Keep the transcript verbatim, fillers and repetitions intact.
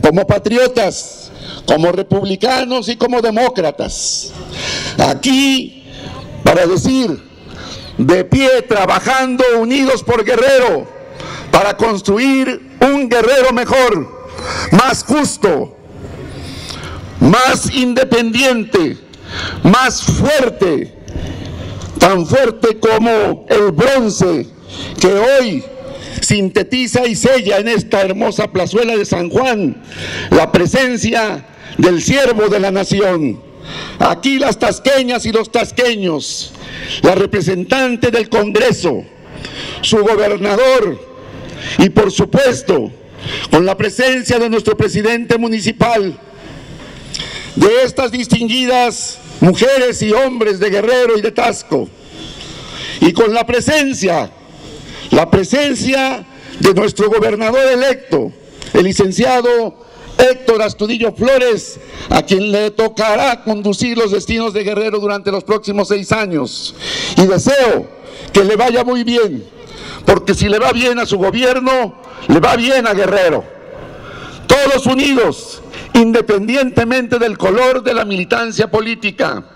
como patriotas, como republicanos y como demócratas. Aquí, para decir, de pie, trabajando unidos por Guerrero, para construir un Guerrero mejor, más justo, más independiente, más fuerte, tan fuerte como el bronce que hoy sintetiza y sella en esta hermosa plazuela de San Juan la presencia del siervo de la nación. Aquí las tasqueñas y los tasqueños, la representante del Congreso, su gobernador y por supuesto con la presencia de nuestro presidente municipal, de estas distinguidas mujeres y hombres de Guerrero y de Taxco, y con la presencia, la presencia de nuestro gobernador electo, el licenciado Héctor Astudillo Flores, a quien le tocará conducir los destinos de Guerrero durante los próximos seis años. Y deseo que le vaya muy bien, porque si le va bien a su gobierno, le va bien a Guerrero. Todos unidos, independientemente del color de la militancia política.